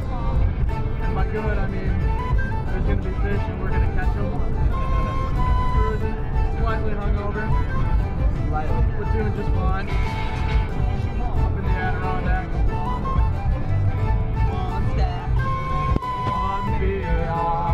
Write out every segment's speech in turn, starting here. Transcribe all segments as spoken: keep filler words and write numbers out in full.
And by good, I mean there's going to be fish and we're going to catch them. Cruising, slightly hungover, but doing just fine. Up in the Adirondacks. On stack. On beer.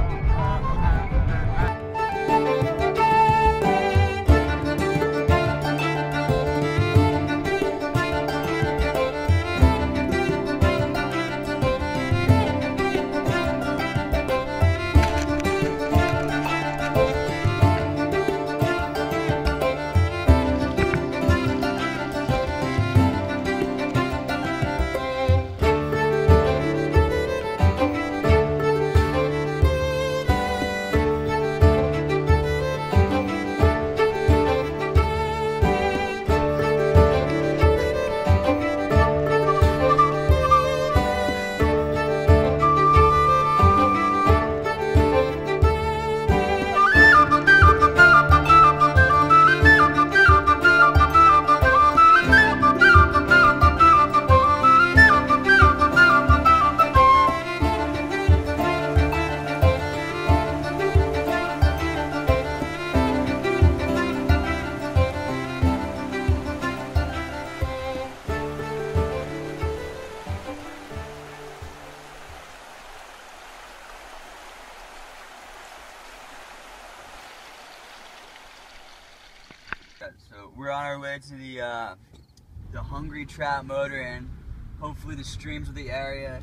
So we're on our way to the uh, the Hungry Trout Motor Inn. Hopefully the streams of the area,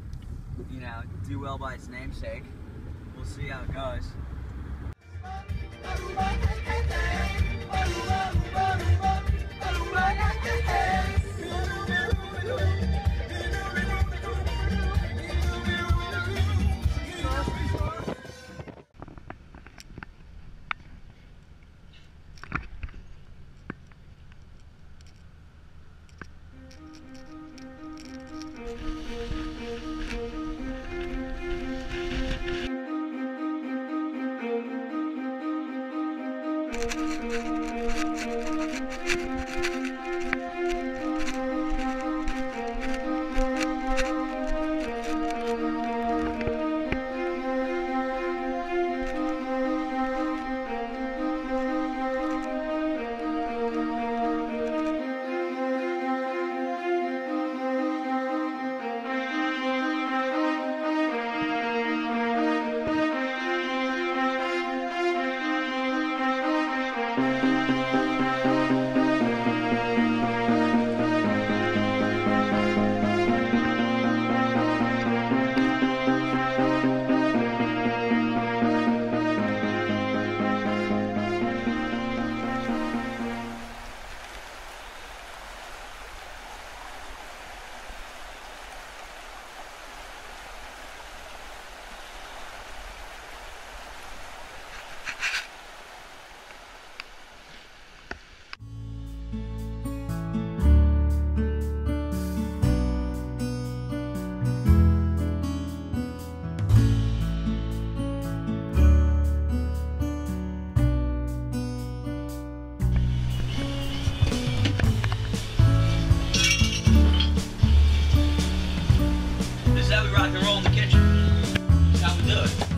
you know, do well by its namesake. We'll see how it goes. Rock and roll in the kitchen. That's how we do it.